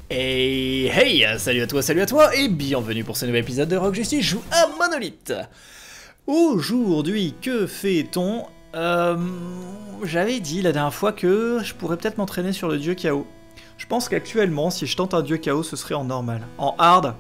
Hey, hey, salut à toi, et bienvenue pour ce nouvel épisode de Rogue Justice joue à Monolith. Aujourd'hui, que fait-on? J'avais dit la dernière fois que je pourrais peut-être m'entraîner sur le dieu chaos. Je pense qu'actuellement, si je tente un dieu chaos, ce serait en normal. En hard,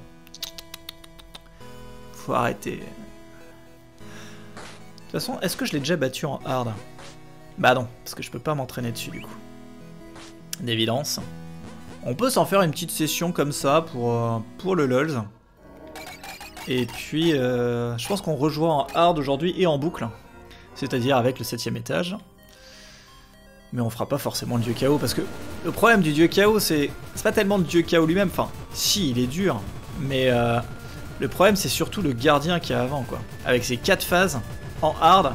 faut arrêter. De toute façon, est-ce que je l'ai déjà battu en hard? Bah non, parce que je peux pas m'entraîner dessus du coup. D'évidence. On peut s'en faire une petite session comme ça pour le LOLs. Et puis, je pense qu'on rejouera en hard aujourd'hui et en boucle. C'est-à-dire avec le 7ème étage. Mais on fera pas forcément le dieu chaos, parce que le problème du dieu chaos, c'est pas tellement le dieu chaos lui-même. Enfin, si, il est dur. Mais le problème, c'est surtout le gardien qu'il y a avant, quoi. Avec ses 4 phases en hard.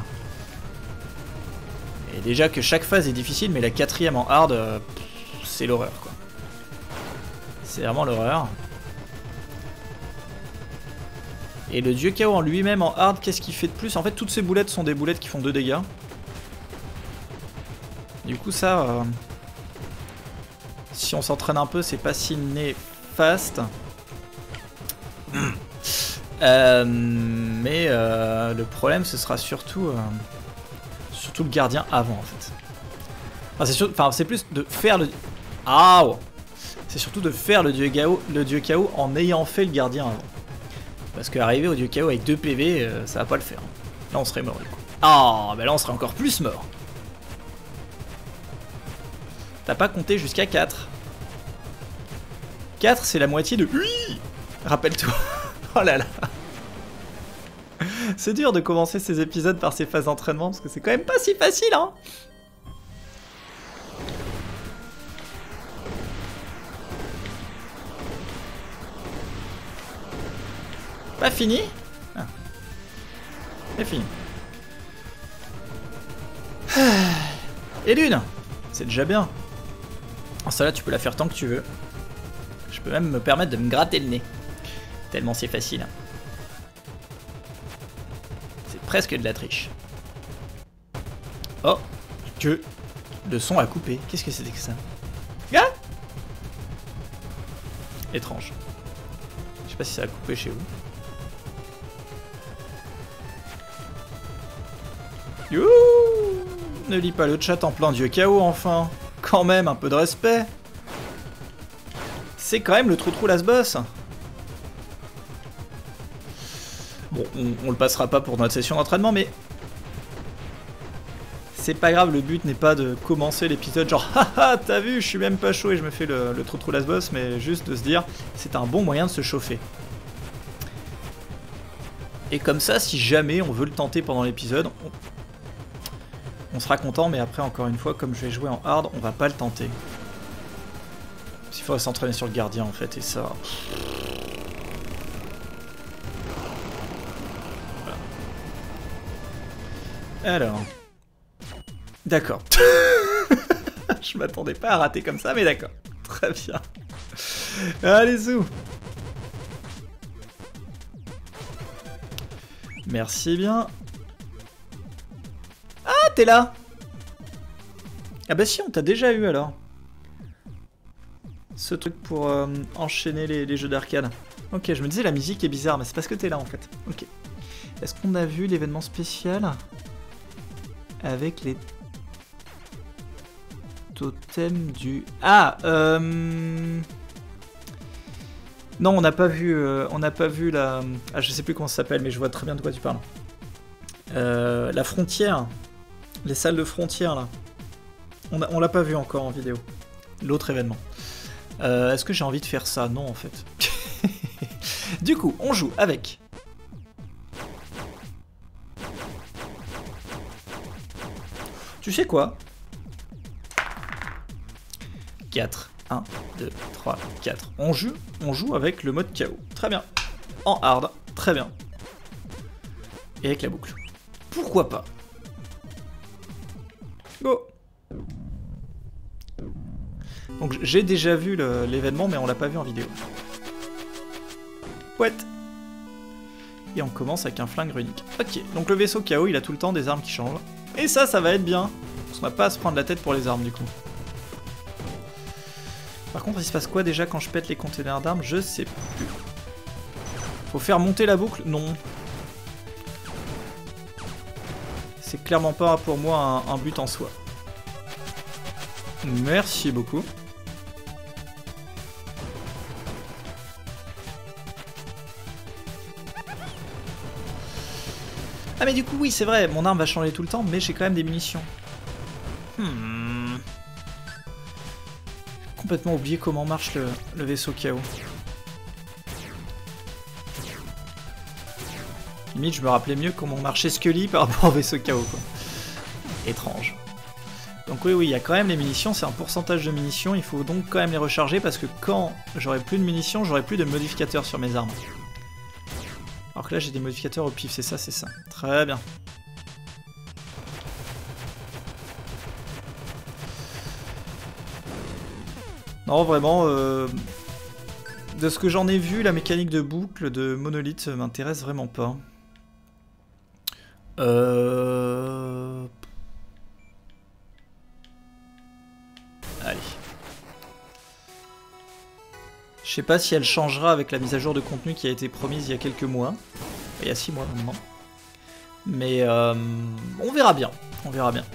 Et déjà que chaque phase est difficile, mais la 4ème en hard, c'est l'horreur, quoi. C'est vraiment l'horreur. Et le dieu chaos en lui-même en hard, qu'est-ce qu'il fait de plus? En fait, toutes ces boulettes sont des boulettes qui font 2 dégâts. Du coup, ça... si on s'entraîne un peu, c'est pas si néfaste. Mais le problème, ce sera surtout... surtout le gardien avant, en fait. Enfin, c'est plus de faire le... Ah ouais. C'est surtout de faire le dieu chaos en ayant fait le gardien avant. Parce qu'arriver au dieu chaos avec 2 PV, ça va pas le faire. Là on serait mort du coup. Ah, bah là on serait encore plus mort. T'as pas compté jusqu'à 4. 4 c'est la moitié de... Oui, rappelle-toi. Oh là là. C'est dur de commencer ces épisodes par ces phases d'entraînement, parce que c'est quand même pas si facile, hein. Pas fini? Ah. C'est fini. Et l'une! C'est déjà bien. Alors ça là tu peux la faire tant que tu veux. Je peux même me permettre de me gratter le nez. Tellement c'est facile. C'est presque de la triche. Oh! Que le son a coupé. Qu'est-ce que c'était que ça? Ah! Étrange. Je sais pas si ça a coupé chez vous. Youhou! Ne lis pas le chat en plein dieu chaos, enfin. Quand même, un peu de respect. C'est quand même le trou last boss. Bon, on le passera pas pour notre session d'entraînement, mais... c'est pas grave, le but n'est pas de commencer l'épisode genre « Haha, t'as vu, je suis même pas chaud et je me fais le trou last boss », mais juste de se dire « c'est un bon moyen de se chauffer ». Et comme ça, si jamais on veut le tenter pendant l'épisode, on sera content, mais après, encore une fois, comme je vais jouer en hard, on va pas le tenter. Il faudrait s'entraîner sur le gardien, en fait, et ça... Voilà. Alors... D'accord. Je m'attendais pas à rater comme ça, mais d'accord. Très bien. Allez, zou. Merci bien. Ah, t'es là! Ah bah si, on t'a déjà eu alors. Ce truc pour enchaîner les jeux d'arcade. Ok, je me disais la musique est bizarre, mais c'est parce que t'es là en fait. Ok. Est-ce qu'on a vu l'événement spécial avec les totems du... Ah, non, on n'a pas vu la... Ah, je sais plus comment ça s'appelle, mais je vois très bien de quoi tu parles. La frontière. Les salles de frontière, là. On l'a pas vu encore en vidéo. L'autre événement. Est-ce que j'ai envie de faire ça? Non, en fait. Du coup, on joue avec... Tu sais quoi? 4. 1, 2, 3, 4. On joue avec le mode chaos. Très bien. En hard. Très bien. Et avec la boucle. Pourquoi pas? Go! Donc j'ai déjà vu l'événement, mais on l'a pas vu en vidéo. Ouais. Et on commence avec un flingue runique. Ok, donc le vaisseau chaos, il a tout le temps des armes qui changent. Et ça va être bien. Parce qu'on n'a pas à se prendre la tête pour les armes, du coup. Par contre, il se passe quoi déjà quand je pète les containers d'armes? Je sais plus. Faut faire monter la boucle? Non. C'est clairement pas pour moi un but en soi. Merci beaucoup. Ah mais du coup oui c'est vrai, mon arme va changer tout le temps, mais j'ai quand même des munitions. Complètement oublié comment marche le vaisseau KO. Limite je me rappelais mieux comment marchait Scully par rapport au vaisseau KO quoi. Étrange. Donc oui il y a quand même les munitions, c'est un pourcentage de munitions, il faut donc quand même les recharger parce que quand j'aurai plus de munitions, j'aurai plus de modificateurs sur mes armes. Alors que là j'ai des modificateurs au pif, c'est ça, c'est ça. Très bien. Non vraiment, de ce que j'en ai vu, la mécanique de boucle de Monolith m'intéresse vraiment pas. Allez. Je sais pas si elle changera avec la mise à jour de contenu qui a été promise il y a quelques mois. Il y a 6 mois maintenant. Mais on verra bien. On verra bien.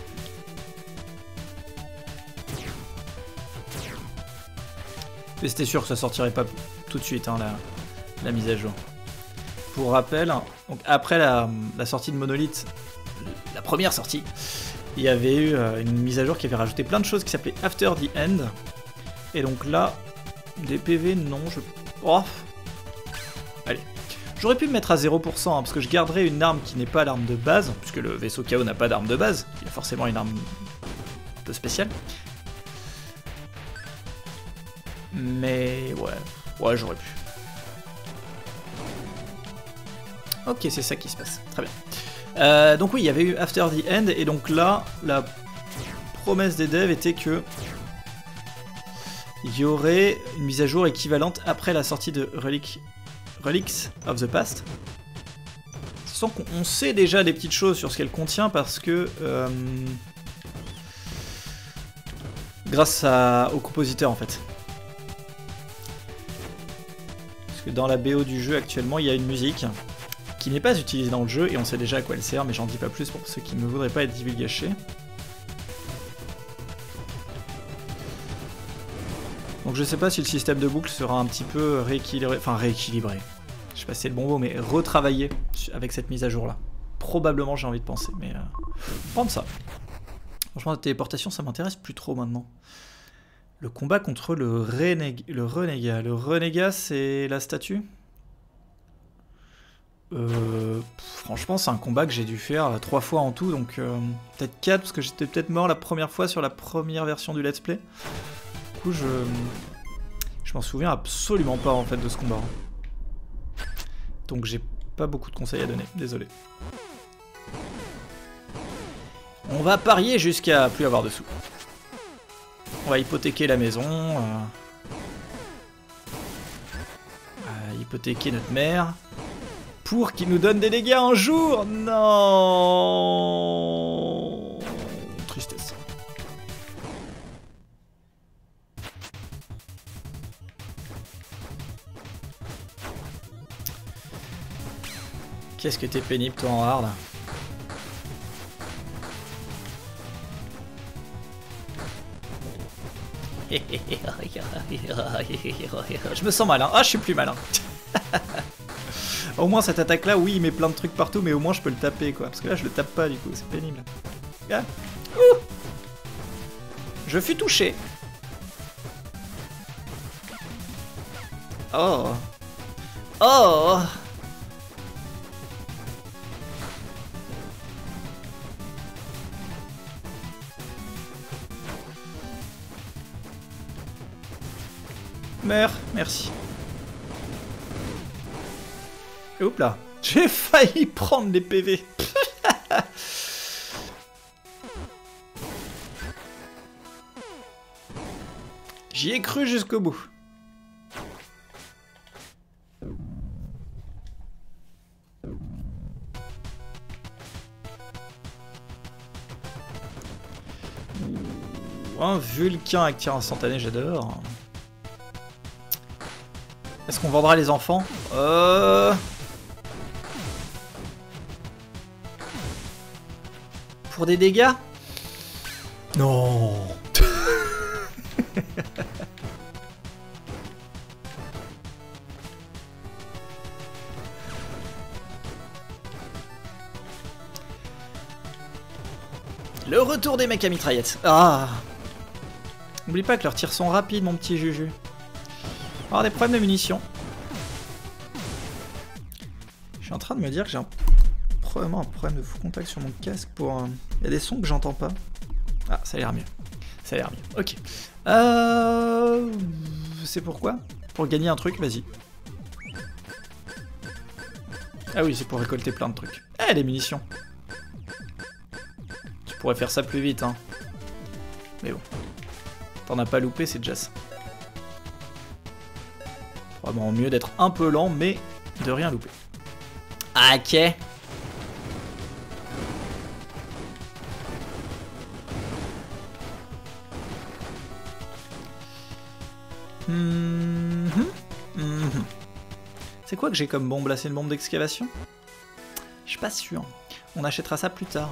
Mais c'était sûr que ça sortirait pas tout de suite, hein, la mise à jour. Pour rappel, donc après la sortie de Monolith, la première sortie, il y avait eu une mise à jour qui avait rajouté plein de choses qui s'appelait After the End. Et donc là, des PV, non, je... Oh. Allez. J'aurais pu me mettre à 0%, hein, parce que je garderais une arme qui n'est pas l'arme de base, puisque le vaisseau KO n'a pas d'arme de base, il a forcément une arme un peu spéciale. Mais ouais, j'aurais pu. Ok, c'est ça qui se passe, très bien. Donc oui, il y avait eu After the End, et donc là, la promesse des devs était que il y aurait une mise à jour équivalente après la sortie de Relics of the Past. Sans qu'on sait déjà des petites choses sur ce qu'elle contient parce que grâce au compositeur en fait. Parce que dans la BO du jeu actuellement il y a une musique qui n'est pas utilisée dans le jeu et on sait déjà à quoi elle sert mais j'en dis pas plus pour ceux qui ne voudraient pas être divulgachés. Donc je sais pas si le système de boucle sera un petit peu rééquilibré, enfin rééquilibré, je sais pas si c'est le bon mot, mais retravaillé avec cette mise à jour là. Probablement j'ai envie de penser, mais prendre ça. Franchement la téléportation ça m'intéresse plus trop maintenant. Le combat contre le renégat. Le renégat c'est la statue franchement c'est un combat que j'ai dû faire 3 fois en tout, donc peut-être 4 parce que j'étais peut-être mort la première fois sur la première version du let's play. Du coup, je m'en souviens absolument pas en fait de ce combat. Donc j'ai pas beaucoup de conseils à donner, désolé. On va parier jusqu'à plus avoir de sous. On va hypothéquer la maison. Hypothéquer notre mère. Pour qu'il nous donne des dégâts un jour. Non. Tristesse. Qu'est-ce que t'es pénible toi en hard. Je me sens malin. Ah, je suis plus malin. Au moins cette attaque là, oui, il met plein de trucs partout, mais au moins je peux le taper quoi. Parce que là je le tape pas du coup, c'est pénible. Ah. Ouh. Je fus touché. Oh. Oh. Meurs, merci. Et hop là, j'ai failli prendre les PV. J'y ai cru jusqu'au bout. Un Vulcain avec tir instantané, j'adore. Est-ce qu'on vendra les enfants? Pour des dégâts? Non. Le retour des mecs à mitraillettes. Ah. N'oublie pas que leurs tirs sont rapides, mon petit Juju. On va avoir des problèmes de munitions. Je suis en train de me dire que j'ai probablement un problème de fou contact sur mon casque pour... Il y a des sons que j'entends pas. Ah, ça a l'air mieux. Ça a l'air mieux. Ok. C'est pourquoi? Pour gagner un truc, vas-y. Ah oui, c'est pour récolter plein de trucs. Eh, les munitions. Tu pourrais faire ça plus vite, hein. Mais bon. T'en as pas loupé, c'est déjà ça. Probablement mieux d'être un peu lent, mais de rien louper. Ok. C'est quoi que j'ai comme bombe là? C'est une bombe d'excavation? Je suis pas sûr. On achètera ça plus tard.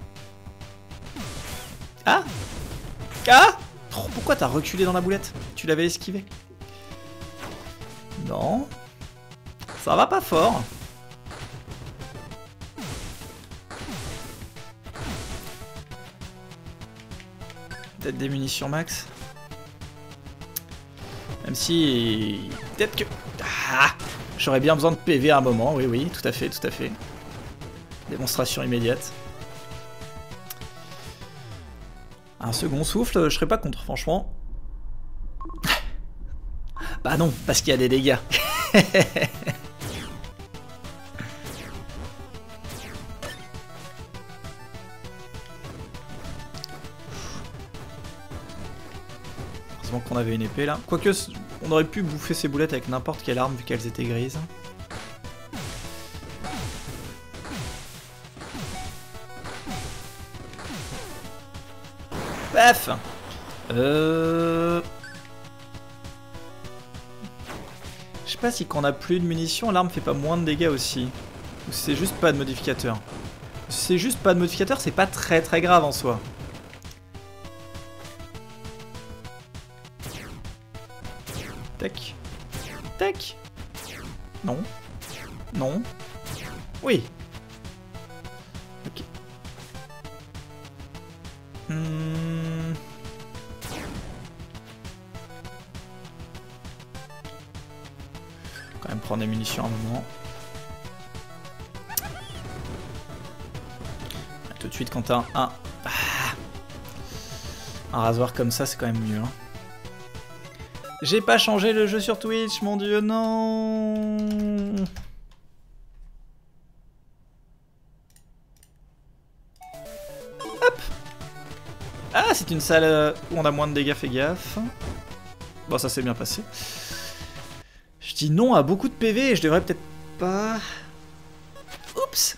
Ah! Ah! Oh, pourquoi t'as reculé dans la boulette? Tu l'avais esquivé? Non. Ça va pas fort. Peut-être des munitions max. Même si... Peut-être que... Ah, j'aurais bien besoin de PV à un moment, oui, oui, tout à fait, tout à fait. Démonstration immédiate. Un second souffle, je serais pas contre, franchement. Bah non, parce qu'il y a des dégâts. Heureusement qu'on avait une épée là. Quoique, on aurait pu bouffer ces boulettes avec n'importe quelle arme vu qu'elles étaient grises. Paf. Je sais pas si quand on a plus de munitions, l'arme fait pas moins de dégâts aussi. Ou c'est juste pas de modificateur. Si c'est juste pas de modificateur, c'est pas très très grave en soi. Tac. Tac. Non. Non. Oui. Ok. Quand même prendre des munitions à un moment. Tout de suite quand t'as un rasoir comme ça, c'est quand même mieux. Hein. J'ai pas changé le jeu sur Twitch, mon dieu, non. Hop. Ah, c'est une salle où on a moins de dégâts, fais gaffe. Bon, ça s'est bien passé. Je dis non à beaucoup de PV et je devrais peut-être pas... Oups.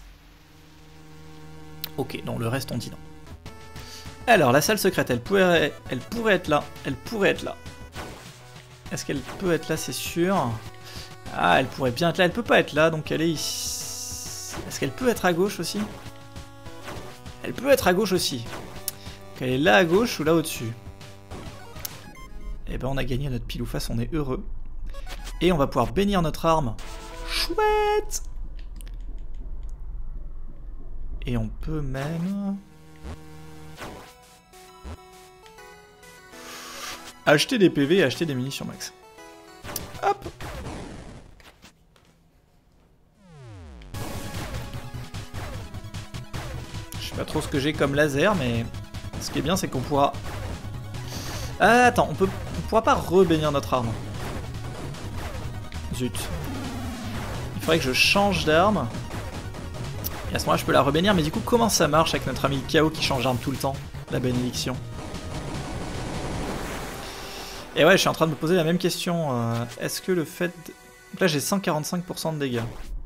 Ok, non, le reste on dit non. Alors, la salle secrète, elle pourrait être là. Elle pourrait être là. Est-ce qu'elle peut être là, c'est sûr? Ah, elle pourrait bien être là. Elle peut pas être là, donc elle est ici. Est-ce qu'elle peut être à gauche aussi? Elle peut être à gauche aussi. Donc elle est là à gauche ou là au-dessus? Eh ben, on a gagné notre pile ou face, on est heureux. Et on va pouvoir bénir notre arme. Chouette! Et on peut même... acheter des PV et acheter des munitions max. Hop! Je sais pas trop ce que j'ai comme laser, mais... ce qui est bien, c'est qu'on pourra... Ah, attends, on pourra pas rebénir notre arme. Zut. Il faudrait que je change d'arme. Et à ce moment-là, je peux la rebénir. Mais du coup, comment ça marche avec notre ami Chaos qui change d'arme tout le temps? La bénédiction. Et ouais, je suis en train de me poser la même question. Est-ce que le fait... Donc là, j'ai 145% de dégâts.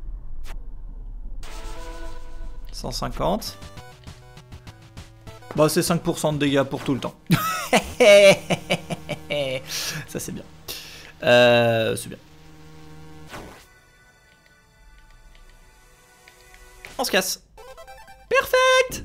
150. Bah, c'est 5% de dégâts pour tout le temps. Ça, c'est bien. C'est bien. On se casse. Perfect.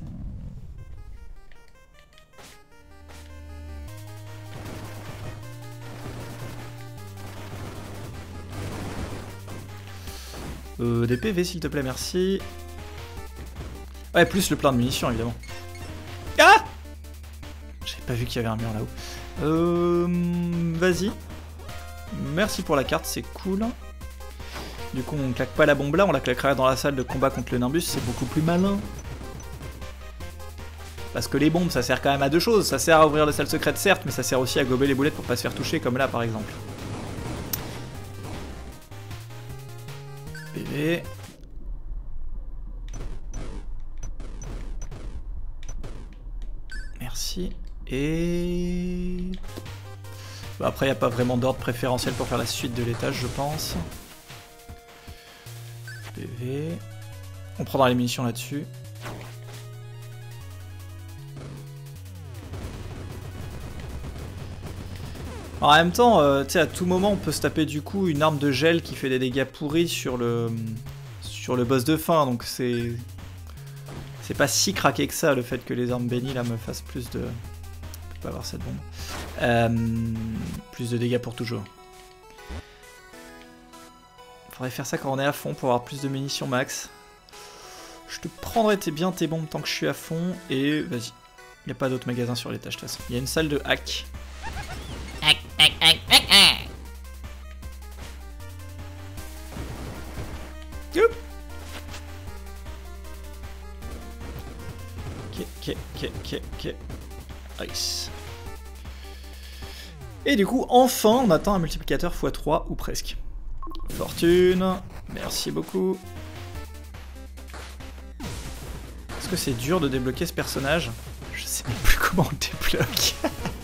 Des PV s'il te plaît, merci. Ouais, plus le plein de munitions évidemment. Ah! J'avais pas vu qu'il y avait un mur là-haut. Vas-y. Merci pour la carte, c'est cool. Du coup, on claque pas la bombe là, on la claquera dans la salle de combat contre le Nimbus, c'est beaucoup plus malin. Parce que les bombes, ça sert quand même à deux choses. Ça sert à ouvrir les salles secrètes, certes, mais ça sert aussi à gober les boulettes pour pas se faire toucher, comme là par exemple. PV. Merci. Et... Bah après, il n'y a pas vraiment d'ordre préférentiel pour faire la suite de l'étage, je pense. PV. On prendra les munitions là-dessus. En même temps, tu sais, à tout moment, on peut se taper du coup une arme de gel qui fait des dégâts pourris sur le boss de fin, donc c'est pas si craqué que ça, le fait que les armes bénies là me fassent plus de... Je peux pas avoir cette bombe. Plus de dégâts pour toujours. Faudrait faire ça quand on est à fond pour avoir plus de munitions max. Je te prendrai bien tes bombes tant que je suis à fond, et vas-y. Il n'y a pas d'autres magasins sur l'étage de toute façon. Il y a une salle de hack. Youp. Ok. Nice. Et du coup, enfin, on atteint un multiplicateur x3 ou presque. Fortune, merci beaucoup. Est-ce que c'est dur de débloquer ce personnage? Je sais même plus comment on le débloque.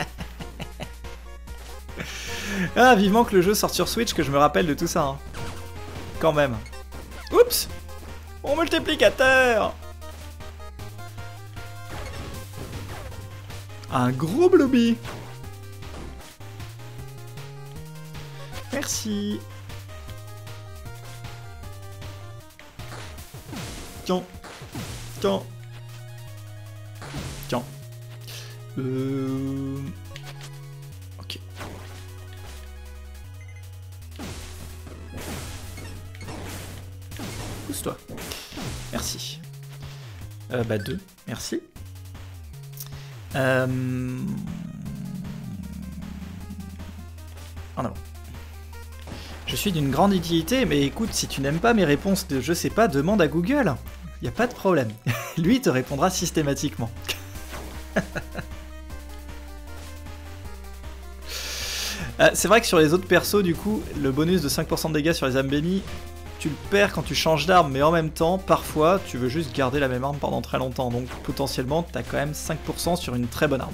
Ah, vivement que le jeu sorte sur Switch, que je me rappelle de tout ça. Hein. Quand même. Oups! Mon multiplicateur! Un gros blobby! Merci! Tiens! Ok. Pousse-toi. Merci. Bah 2. Merci. En avant. Je suis d'une grande utilité, mais écoute, si tu n'aimes pas mes réponses de je sais pas, demande à Google. Y a pas de problème. Lui, il te répondra systématiquement. C'est vrai que sur les autres persos, du coup, le bonus de 5% de dégâts sur les âmes bénies, tu le perds quand tu changes d'arme, mais en même temps, parfois, tu veux juste garder la même arme pendant très longtemps. Donc potentiellement, t'as quand même 5% sur une très bonne arme.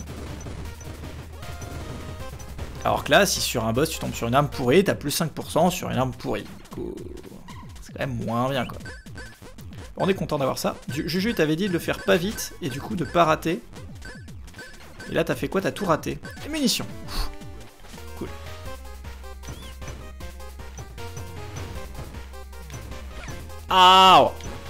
Alors que là, si sur un boss, tu tombes sur une arme pourrie, t'as plus 5% sur une arme pourrie. Du coup, c'est quand même moins bien, quoi. On est content d'avoir ça. Juju t'avait dit de le faire pas vite, et du coup de pas rater. Et là, t'as fait quoi? T'as tout raté. Et munitions. Cool. Ah,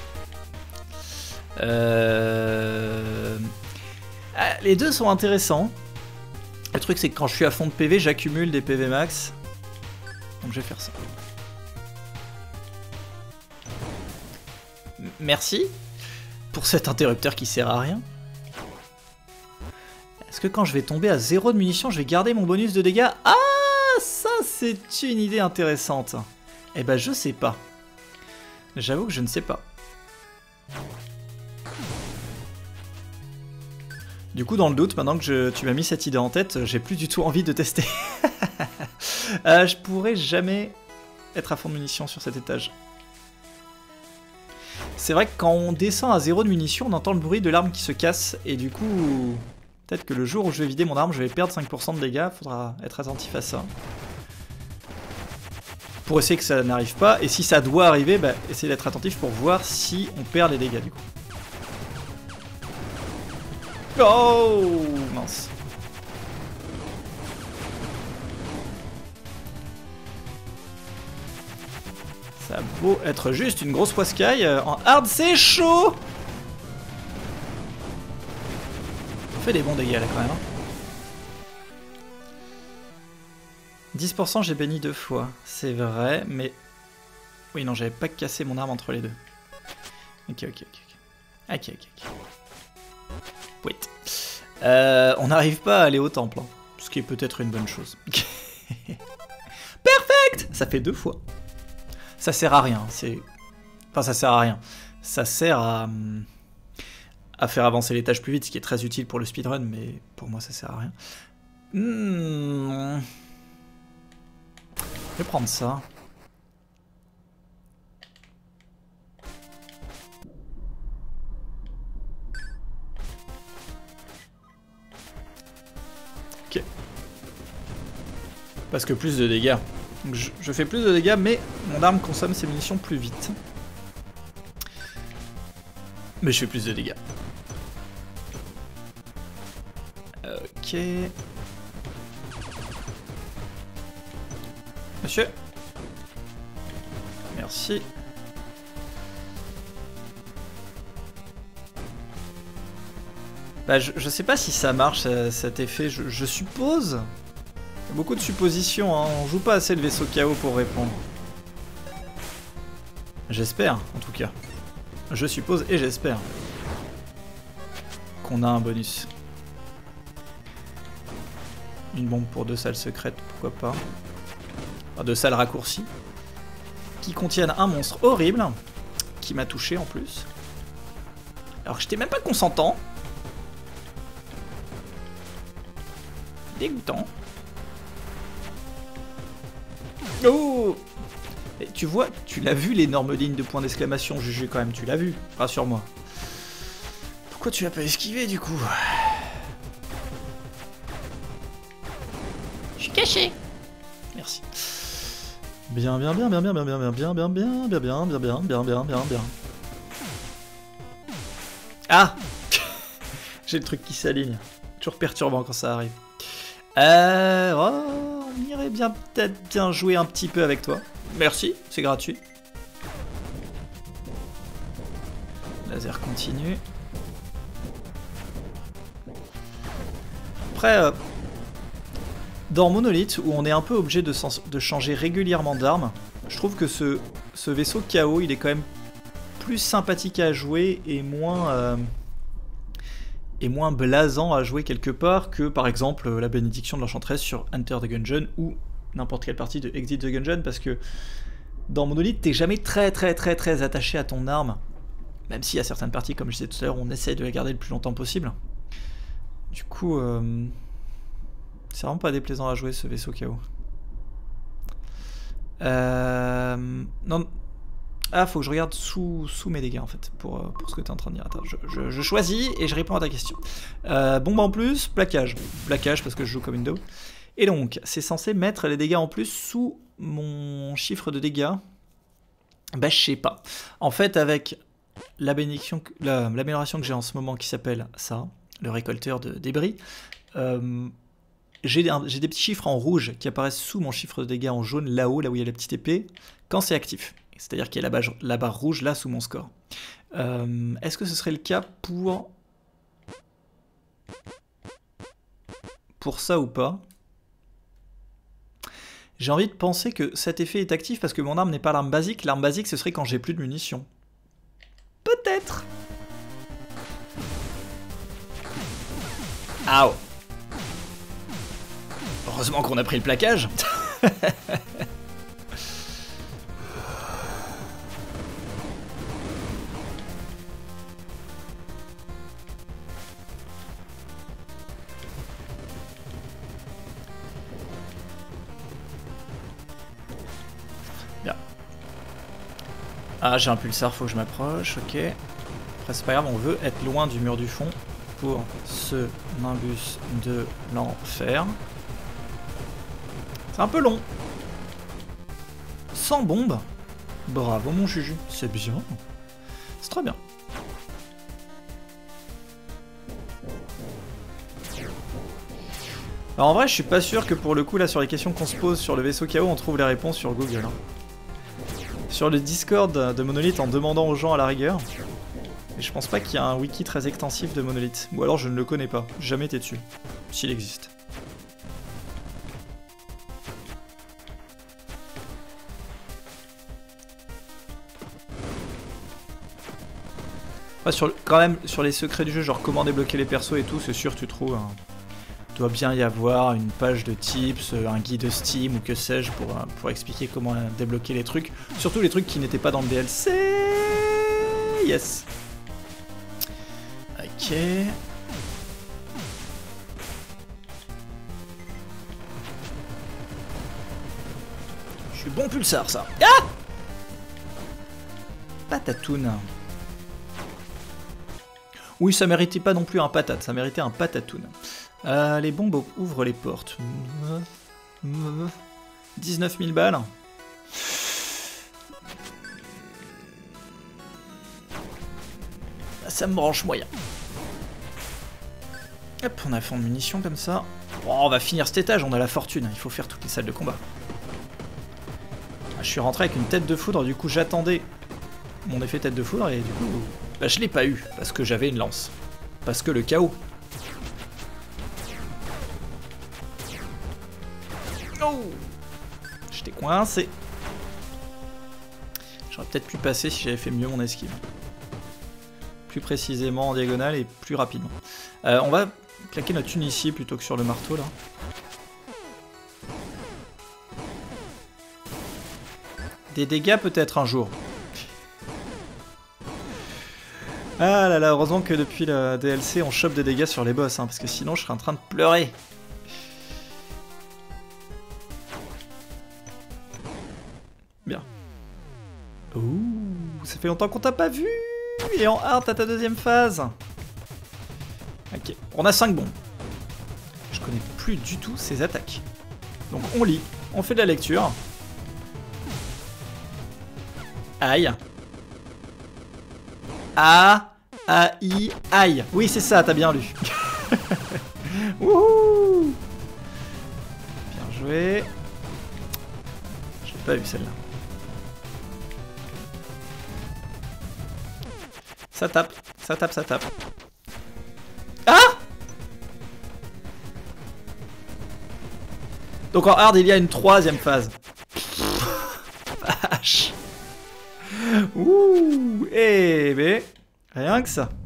les deux sont intéressants. Le truc, c'est que quand je suis à fond de PV, j'accumule des PV max. Donc je vais faire ça. Merci pour cet interrupteur qui sert à rien. Est-ce que quand je vais tomber à 0 de munitions, je vais garder mon bonus de dégâts? Ah, ça c'est une idée intéressante. Eh ben je sais pas. J'avoue que je ne sais pas. Du coup, dans le doute, maintenant que tu m'as mis cette idée en tête, j'ai plus du tout envie de tester. Je pourrais jamais être à fond de munitions sur cet étage. C'est vrai que quand on descend à 0 de munitions, on entend le bruit de l'arme qui se casse, et du coup, peut-être que le jour où je vais vider mon arme, je vais perdre 5% de dégâts, faudra être attentif à ça. Pour essayer que ça n'arrive pas, et si ça doit arriver, bah, essayez d'être attentif pour voir si on perd les dégâts du coup. Oh mince. Ça a beau être juste une grosse poiscaille, en hard c'est chaud. On fait des bons dégâts là quand même. 10% j'ai béni 2 fois, c'est vrai, mais... Oui non, j'avais pas cassé mon arme entre les deux. Ok. Wait. On n'arrive pas à aller au temple, hein, ce qui est peut-être une bonne chose. Perfect. Ça fait 2 fois. Ça sert à rien, c'est... Enfin, ça sert à rien. Ça sert à faire avancer les tâches plus vite, ce qui est très utile pour le speedrun, mais pour moi, ça sert à rien. Je vais prendre ça. Ok. Parce que plus de dégâts. Donc je fais plus de dégâts, mais mon arme consomme ses munitions plus vite. Mais je fais plus de dégâts. Ok. Monsieur. Merci. Bah, je sais pas si ça marche cet effet, je suppose. Il y a beaucoup de suppositions, hein. On joue pas assez le vaisseau KO pour répondre. J'espère, en tout cas. Je suppose et j'espère qu'on a un bonus. Une bombe pour 2 salles secrètes, pourquoi pas. Enfin, 2 salles raccourcies. Qui contiennent un monstre horrible. Qui m'a touché en plus. Alors que j'étais même pas consentant. Dégoûtant. Oh! Et tu vois, tu l'as vu l'énorme ligne de points d'exclamation, Juju, quand même, tu l'as vu, rassure-moi. Pourquoi tu l'as pas esquivé du coup? Je suis caché. Merci. Bien. Ah! J'ai le truc qui s'aligne. Toujours perturbant quand ça arrive. On irait bien peut-être bien jouer un petit peu avec toi. Merci, c'est gratuit. Laser continue. Après, dans Monolith, où on est un peu obligé de changer régulièrement d'arme, je trouve que ce vaisseau KO, il est quand même plus sympathique à jouer et moins blasant à jouer quelque part que par exemple la bénédiction de l'enchanteresse sur Enter the Gungeon ou n'importe quelle partie de Exit the Gungeon, parce que dans Monolith t'es jamais très attaché à ton arme, même si à certaines parties, comme je disais tout à l'heure, on essaye de la garder le plus longtemps possible. Du coup c'est vraiment pas déplaisant à jouer ce vaisseau KO. Non. Ah, faut que je regarde sous mes dégâts en fait, pour ce que tu es en train de dire. Attends, je choisis et je réponds à ta question. Bombe en plus, plaquage. Plaquage parce que je joue comme une daube. Et donc, c'est censé mettre les dégâts en plus sous mon chiffre de dégâts. Bah, je sais pas. En fait, avec l'amélioration que j'ai en ce moment qui s'appelle ça, le récolteur de débris, j'ai des petits chiffres en rouge qui apparaissent sous mon chiffre de dégâts en jaune, là-haut, là où il y a la petite épée, quand c'est actif. C'est-à-dire qu'il y a la barre rouge là sous mon score. Est-ce que ce serait le cas pour ça ou pas? J'ai envie de penser que cet effet est actif parce que mon arme n'est pas l'arme basique. L'arme basique, ce serait quand j'ai plus de munitions. Peut-être. Aouh. Heureusement qu'on a pris le plaquage. Bien. Ah, j'ai un pulsar, faut que je m'approche, ok. Après, c'est pas grave, on veut être loin du mur du fond pour ce nimbus de l'enfer. C'est un peu long. Sans bombe. Bravo mon Juju, c'est bien. C'est très bien. Alors en vrai, je suis pas sûr que pour le coup, là, sur les questions qu'on se pose sur le vaisseau KO, on trouve les réponses sur Google. Hein. sur le Discord de Monolith en demandant aux gens à la rigueur. Et je pense pas qu'il y a un wiki très extensif de Monolith. Ou alors je ne le connais pas, j'ai jamais été dessus. S'il existe. Quand même, sur les secrets du jeu, genre comment débloquer les persos et tout, c'est sûr tu trouves... Il doit bien y avoir une page de tips, un guide Steam ou que sais-je pour expliquer comment débloquer les trucs. Surtout les trucs qui n'étaient pas dans le DLC. Yes. Ok. Je suis bon pulsar ça. Ah! Patatoun. Oui, ça méritait pas non plus un patate, ça méritait un patatoun. Les bombes ouvrent les portes. 19 000 balles. Ça me branche moyen. Hop, on a fond de munitions comme ça. Oh, on va finir cet étage, on a la fortune. Il faut faire toutes les salles de combat. Je suis rentré avec une tête de foudre, du coup j'attendais mon effet tête de foudre et du coup bah, je l'ai pas eu parce que j'avais une lance. Parce que le chaos. Oh, j'étais coincé. J'aurais peut-être pu passer si j'avais fait mieux mon esquive. Plus précisément en diagonale et plus rapidement. On va claquer notre thune ici plutôt que sur le marteau là. Des dégâts peut-être un jour. Ah là là, heureusement que depuis le DLC on chope des dégâts sur les boss, hein, parce que sinon je serais en train de pleurer. Bien. Ouh, ça fait longtemps qu'on t'a pas vu. Et en hard, t'as ta deuxième phase. Ok, on a 5 bombes. Je connais plus du tout ces attaques. Donc on lit, on fait de la lecture. Aïe. A, A-I, aïe. Oui, c'est ça, t'as bien lu. Wouhou. Bien joué. J'ai pas vu celle-là. Ça tape, ça tape, ça tape. Ah! Donc en hard, il y a une troisième phase. Vache. Ouh, eh ben, rien que ça.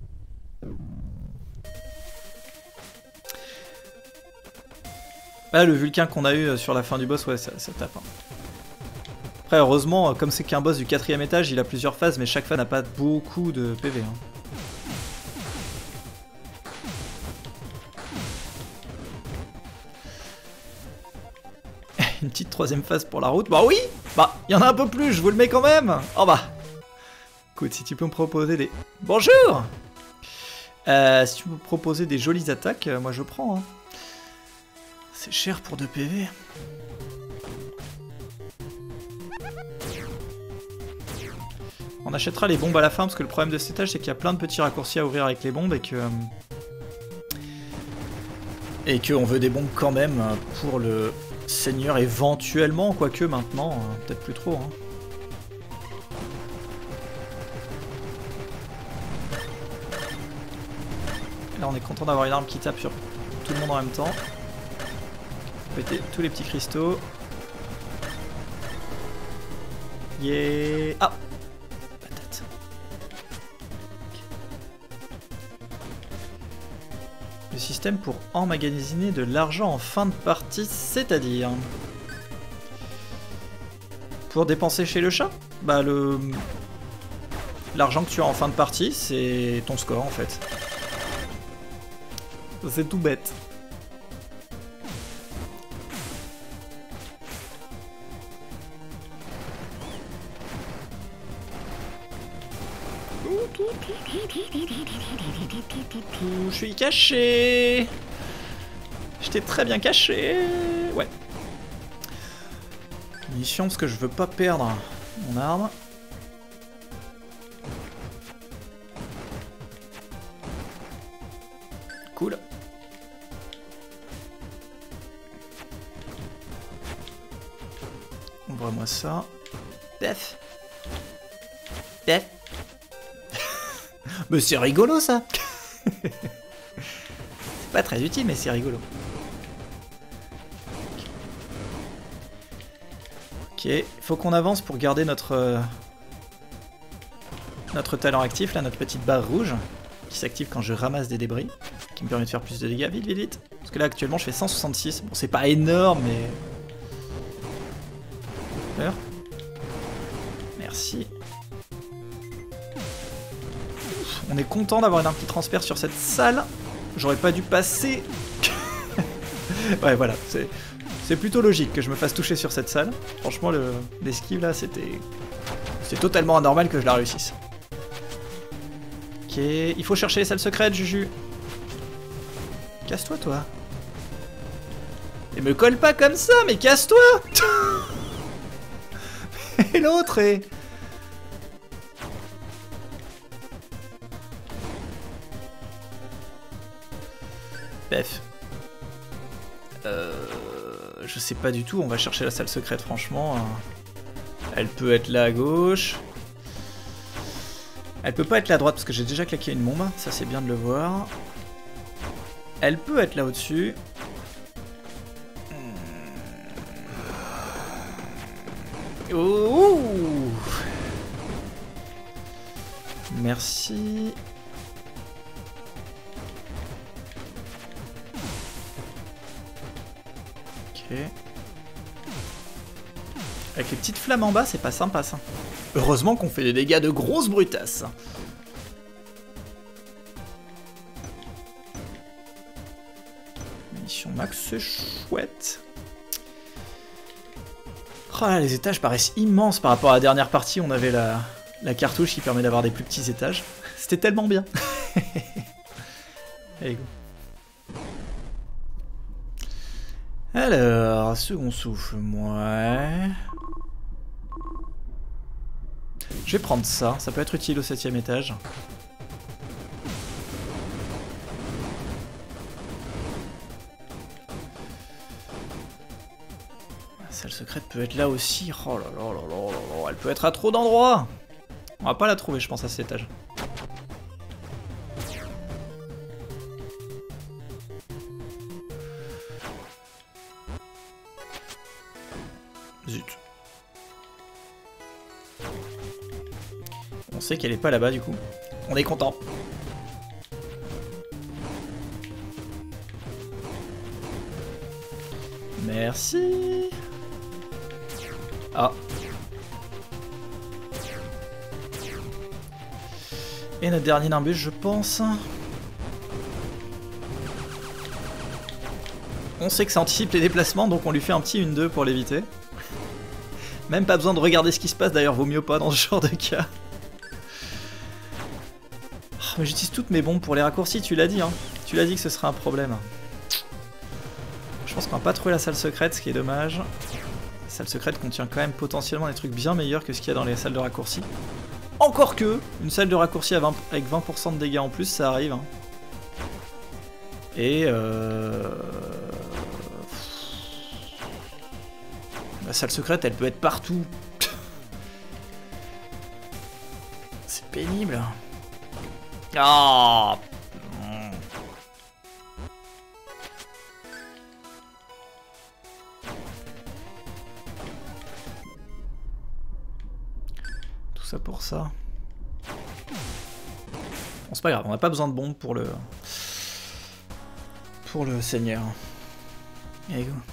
Ah, le Vulcain qu'on a eu sur la fin du boss, ouais, ça tape. Hein. Après, heureusement, comme c'est qu'un boss du 4ème étage, il a plusieurs phases, mais chaque phase n'a pas beaucoup de PV. Hein. Une petite troisième phase pour la route. Bah oui! Bah, il y en a un peu plus, je vous le mets quand même! Oh bah! Écoute, si tu peux me proposer des... Bonjour! Si tu peux me proposer des jolies attaques, moi je prends. Hein. C'est cher pour 2 PV. On achètera les bombes à la fin, parce que le problème de cet étage, c'est qu'il y a plein de petits raccourcis à ouvrir avec les bombes, et qu'on veut des bombes quand même pour le seigneur éventuellement, quoique maintenant, peut-être plus trop. Hein. Là on est content d'avoir une arme qui tape sur tout le monde en même temps. Péter tous les petits cristaux. Yeah. Ah! Patate. Le système pour emmagasiner de l'argent en fin de partie, c'est-à-dire... Pour dépenser chez le chat? Bah l'argent que tu as en fin de partie, c'est ton score en fait. C'est tout bête. Je suis caché. J'étais très bien caché. Ouais. Mission parce que je veux pas perdre mon arme. Cool. Ouvre-moi ça. Pef. Pef. Mais c'est rigolo ça. C'est pas très utile mais c'est rigolo. Ok, faut qu'on avance pour garder notre talent actif, là, notre petite barre rouge, qui s'active quand je ramasse des débris, qui me permet de faire plus de dégâts. Vite, vite, vite. Parce que là, actuellement, je fais 166. Bon, c'est pas énorme, mais... Peur. Merci. On est content d'avoir un petit transfert sur cette salle. J'aurais pas dû passer... Ouais, voilà, c'est plutôt logique que je me fasse toucher sur cette salle. Franchement, l'esquive, là, c'était... C'est totalement anormal que je la réussisse. Ok, il faut chercher les salles secrètes, Juju. Casse-toi, toi. Et me colle pas comme ça, mais casse-toi. Et l'autre est... Bref. Je sais pas du tout, on va chercher la salle secrète, franchement. Elle peut être là à gauche. Elle peut pas être là à droite parce que j'ai déjà claqué une bombe, ça c'est bien de le voir. Elle peut être là au-dessus. Ouh. Merci. Ok. Avec les petites flammes en bas, c'est pas sympa ça. Heureusement qu'on fait des dégâts de grosses brutasses. Mission max, c'est chouette. Oh là, les étages paraissent immenses par rapport à la dernière partie. On avait la cartouche qui permet d'avoir des plus petits étages. C'était tellement bien. Allez, go. Alors, second souffle, ouais. Je vais prendre ça, ça peut être utile au 7ème étage. La salle secrète peut être là aussi. Oh là là là là là là, elle peut être à trop d'endroits. On va pas la trouver, je pense, à cet étage. Zut. On sait qu'elle est pas là-bas du coup. On est content. Merci. Ah. Et notre dernier nimbus, je pense. On sait que ça anticipe les déplacements, donc on lui fait un petit 1-2 pour l'éviter. Même pas besoin de regarder ce qui se passe, d'ailleurs vaut mieux pas dans ce genre de cas. Oh, mais j'utilise toutes mes bombes pour les raccourcis, tu l'as dit, hein. Tu l'as dit que ce serait un problème. Je pense qu'on va pas trouver la salle secrète, ce qui est dommage. La salle secrète contient quand même potentiellement des trucs bien meilleurs que ce qu'il y a dans les salles de raccourcis. Encore que, une salle de raccourci avec 20% de dégâts en plus, ça arrive. Hein. Et la salle secrète, elle peut être partout. C'est pénible. Ah. Tout ça pour ça. Bon, c'est pas grave, on n'a pas besoin de bombes pour le seigneur. Allez, go.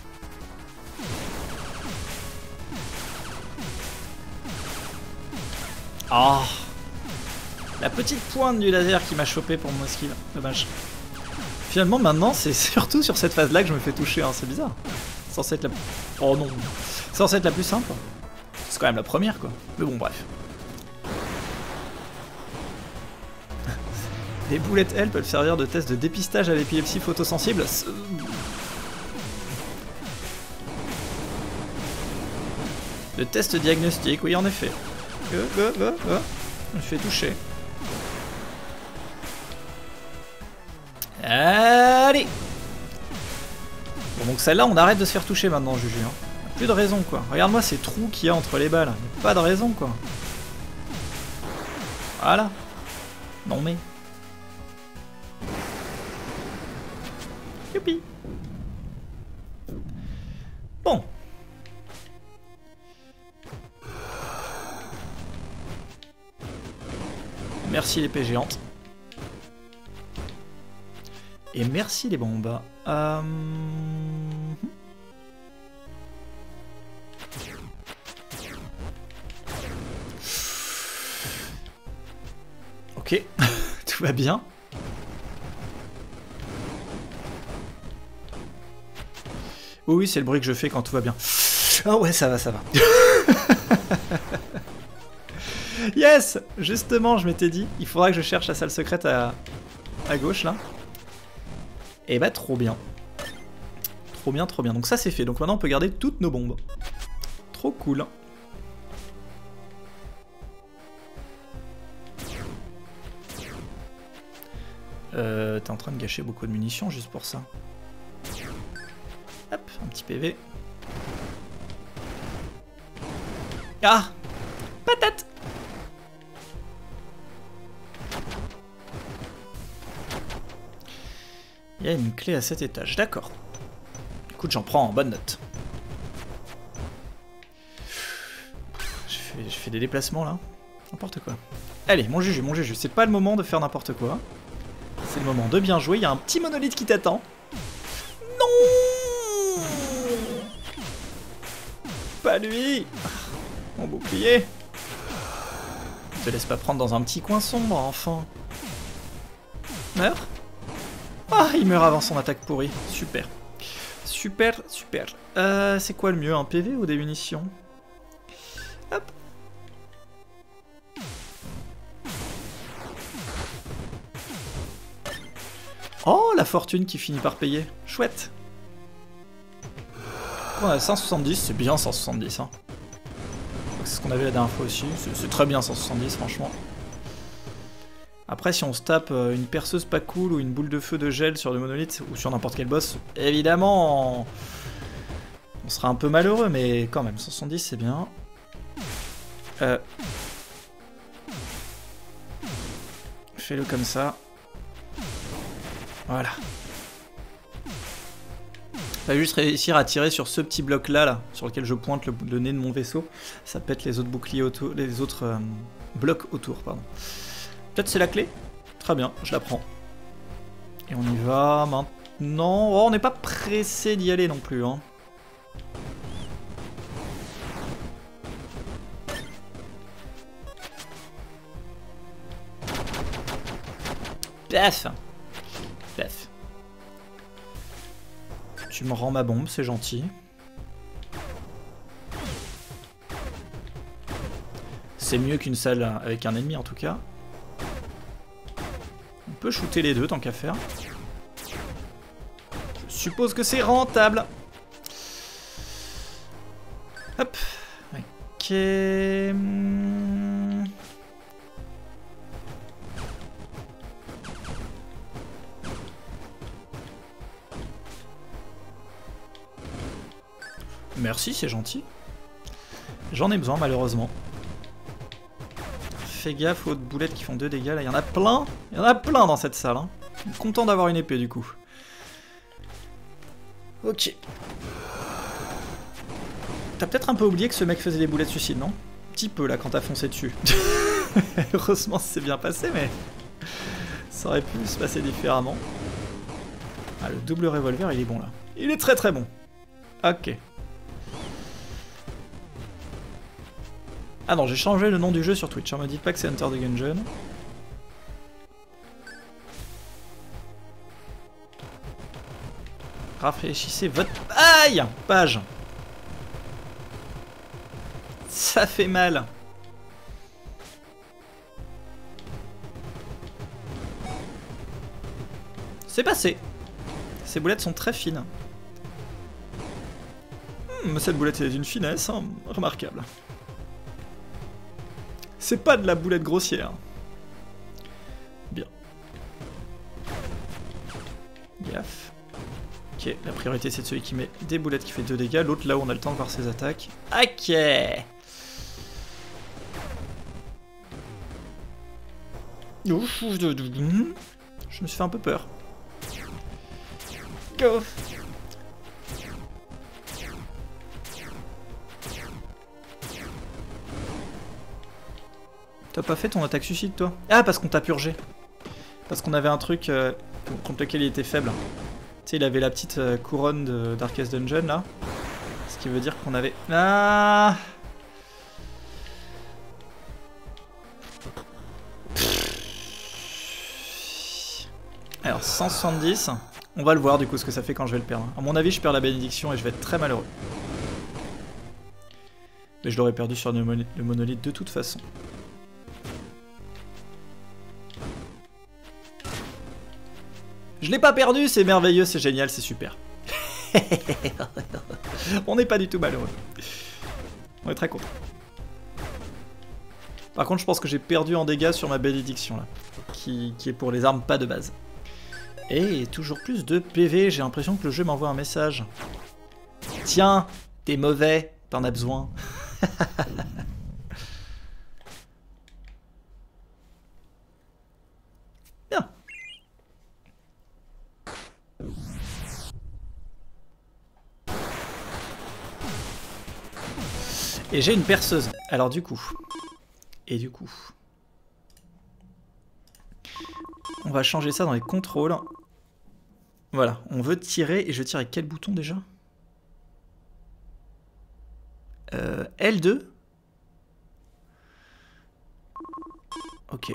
Ah, la petite pointe du laser qui m'a chopé pour mon esquive. Dommage. Finalement, maintenant, c'est surtout sur cette phase-là que je me fais toucher. Hein. C'est bizarre. C'est censé être la... Oh non. C'est censé être la plus simple. C'est quand même la première, quoi. Mais bon, bref. Les boulettes, elles, peuvent servir de test de dépistage à l'épilepsie photosensible. De test diagnostic, oui, en effet. Je me fais toucher. Allez. Bon, donc celle-là, on arrête de se faire toucher maintenant, Juju. Hein. Plus de raison, quoi. Regarde-moi ces trous qu'il y a entre les balles. Pas de raison, quoi. Voilà. Non mais... Youpi. Bon. Merci l'épée géante. Et merci les bombes. Ok, tout va bien. Oui, c'est le bruit que je fais quand tout va bien. Ah ouais, ça va, ça va. Yes! Justement, je m'étais dit, il faudra que je cherche la salle secrète à gauche, là. Et bah, trop bien. Trop bien, trop bien. Donc ça, c'est fait. Donc maintenant, on peut garder toutes nos bombes. Trop cool. T'es en train de gâcher beaucoup de munitions juste pour ça. Hop, un petit PV. Ah! Patate! Il y a une clé à cet étage, d'accord. Écoute, j'en prends en bonne note. Je fais des déplacements là. N'importe quoi. Allez, mon juju, c'est pas le moment de faire n'importe quoi. C'est le moment de bien jouer, il y a un petit monolithe qui t'attend. Non! Pas lui! Mon bouclier! Ne te laisse pas prendre dans un petit coin sombre, enfant. Meurs? Ah, il meurt avant son attaque pourrie. Super. Super, super. C'est quoi le mieux, un PV ou des munitions? Hop. Oh, la fortune qui finit par payer. Chouette. On a 170, c'est bien 170. Hein. C'est ce qu'on avait la dernière fois aussi. C'est très bien 170, franchement. Après, si on se tape une perceuse pas cool ou une boule de feu de gel sur le monolithe ou sur n'importe quel boss, évidemment, on sera un peu malheureux, mais quand même, 170 c'est bien. Fais-le comme ça. Voilà. Va juste réussir à tirer sur ce petit bloc là, sur lequel je pointe le nez de mon vaisseau. Ça pète les autres boucliers autour, les autres blocs autour, pardon. Peut-être c'est la clé? Très bien, je la prends. Et on y va maintenant. Oh, on n'est pas pressé d'y aller non plus, hein. Paf! Paf. Tu me rends ma bombe, c'est gentil. C'est mieux qu'une salle avec un ennemi en tout cas. On peut shooter les deux tant qu'à faire. Je suppose que c'est rentable. Hop. Ok. Merci, c'est gentil. J'en ai besoin malheureusement. Fais gaffe aux boulettes qui font 2 dégâts, là il y en a plein. Il y en a plein dans cette salle. Hein. Je suis content d'avoir une épée du coup. Ok. T'as peut-être un peu oublié que ce mec faisait des boulettes suicides, non? Un petit peu là quand t'as foncé dessus. Heureusement c'est bien passé, mais ça aurait pu se passer différemment. Ah, le double revolver il est bon là. Il est très très bon. Ok. Ah non, j'ai changé le nom du jeu sur Twitch, hein, me dites pas que c'est Enter the Gungeon. Rafraîchissez votre... Aïe! Page! Ça fait mal. C'est passé. Ces boulettes sont très fines. Cette boulette est d'une finesse, hein, remarquable. C'est pas de la boulette grossière. Bien. Gaffe. Ok, la priorité c'est de celui qui met des boulettes qui fait 2 dégâts. L'autre là où on a le temps de voir ses attaques. Ok. Ouf, je me suis fait un peu peur. Go. T'as pas fait ton attaque suicide toi? Ah, parce qu'on t'a purgé. Parce qu'on avait un truc contre lequel il était faible. Tu sais, il avait la petite couronne de Darkest Dungeon là. Ce qui veut dire qu'on avait... Ah. Alors 170, on va le voir du coup ce que ça fait quand je vais le perdre. A mon avis je perds la bénédiction et je vais être très malheureux. Mais je l'aurais perdu sur le monolithe de toute façon. Je l'ai pas perdu, c'est merveilleux, c'est génial, c'est super. On n'est pas du tout malheureux. On est très content. Par contre je pense que j'ai perdu en dégâts sur ma bénédiction là. Qui est pour les armes pas de base. Et toujours plus de PV, j'ai l'impression que le jeu m'envoie un message. Tiens, t'es mauvais, t'en as besoin. Bien. Et j'ai une perceuse. Alors du coup... on va changer ça dans les contrôles. Voilà, on veut tirer, et je tire avec quel bouton déjà? L2. Ok.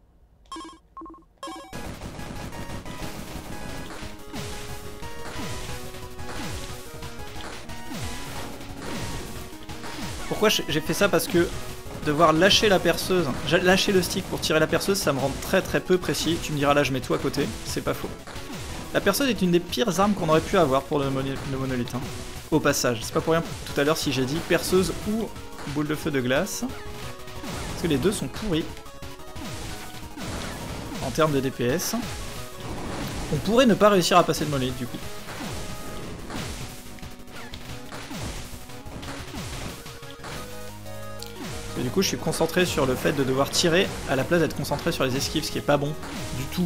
Pourquoi j'ai fait ça? Parce que devoir lâcher la perceuse, lâcher le stick pour tirer la perceuse, ça me rend très peu précis. Tu me diras là, je mets tout à côté, c'est pas faux. La perceuse est une des pires armes qu'on aurait pu avoir pour le monolithe. Hein. Au passage, c'est pas pour rien tout à l'heure si j'ai dit perceuse ou boule de feu de glace. Parce que les deux sont pourris. En termes de DPS. On pourrait ne pas réussir à passer le monolithe du coup. Et du coup je suis concentré sur le fait de devoir tirer à la place d'être concentré sur les esquives, ce qui est pas bon du tout.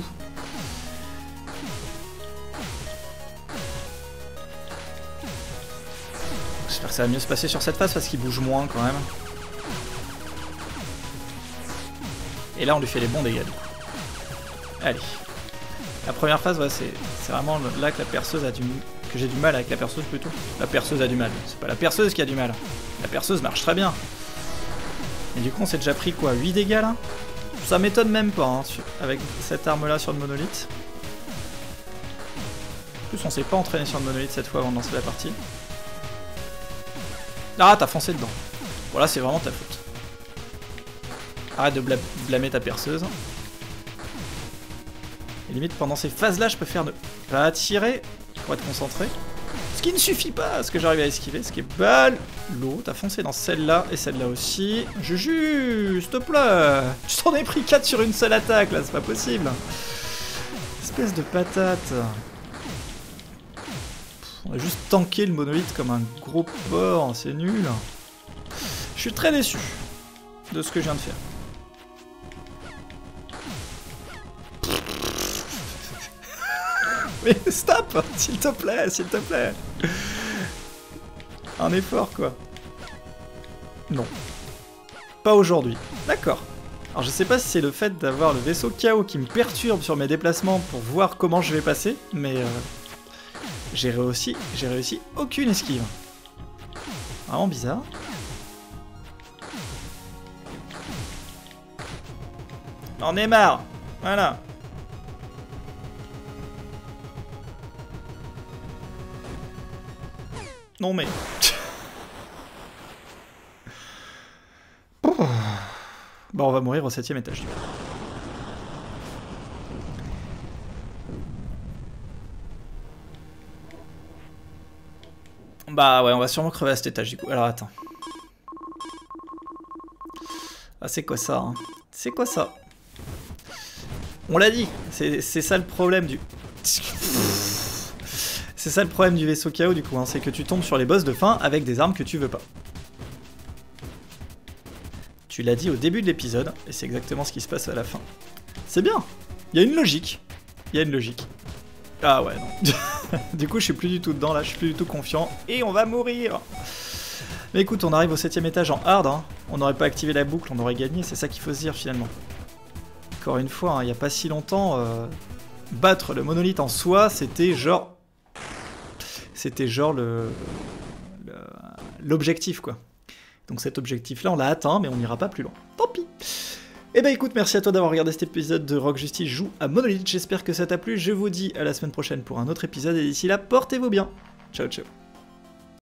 J'espère que ça va mieux se passer sur cette phase parce qu'il bouge moins quand même. Et là on lui fait les bons dégâts du coup. Allez. La première phase, ouais, c'est vraiment là que la perceuse a que j'ai du mal avec la perceuse plutôt. La perceuse a du mal. C'est pas la perceuse qui a du mal. La perceuse marche très bien. Et du coup on s'est déjà pris quoi, 8 dégâts là? Ça m'étonne même pas hein, avec cette arme là sur le monolithe. En plus on s'est pas entraîné sur le monolithe cette fois avant de lancer la partie. Ah, t'as foncé dedans. Voilà, c'est vraiment ta faute. Arrête de blâmer ta perceuse. Et limite pendant ces phases là je peux faire de... Va tirer pour être concentré. Ce qui ne suffit pas à ce que j'arrive à esquiver, ce qui est balle. L'eau, t'as foncé dans celle-là et celle-là aussi. Juju, s'il te plaît. Tu t'en es pris 4 sur une seule attaque là, c'est pas possible. Espèce de patate. On a juste tanké le monolithe comme un gros porc, c'est nul. Je suis très déçu de ce que je viens de faire. Mais stop, s'il te plaît, s'il te plaît. Un effort, quoi. Non. Pas aujourd'hui. D'accord. Alors je sais pas si c'est le fait d'avoir le vaisseau chaos qui me perturbe sur mes déplacements pour voir comment je vais passer, mais j'ai réussi aucune esquive. Vraiment bizarre. On est marre. Voilà. Non mais... Bah on va mourir au 7ème étage du coup. Bah ouais, on va sûrement crever à cet étage du coup. Alors attends. Ah c'est quoi ça hein? C'est quoi ça? On l'a dit, c'est ça le problème du... C'est ça le problème du vaisseau KO du coup, hein, c'est que tu tombes sur les boss de fin avec des armes que tu veux pas. Tu l'as dit au début de l'épisode, et c'est exactement ce qui se passe à la fin. C'est bien, il y a une logique. Il y a une logique. Ah ouais, non. Du coup, je suis plus du tout dedans, là, je suis plus du tout confiant, et on va mourir. Mais écoute, on arrive au 7ème étage en hard, hein. On n'aurait pas activé la boucle, on aurait gagné, c'est ça qu'il faut se dire finalement. Encore une fois, hein, il n'y a pas si longtemps, battre le monolithe en soi, c'était genre... C'était genre l'objectif, quoi. Donc cet objectif-là, on l'a atteint, mais on n'ira pas plus loin. Tant pis. Eh ben écoute, merci à toi d'avoir regardé cet épisode de Rock Justice joue à Monolith. J'espère que ça t'a plu. Je vous dis à la semaine prochaine pour un autre épisode, et d'ici là, portez-vous bien. Ciao, ciao.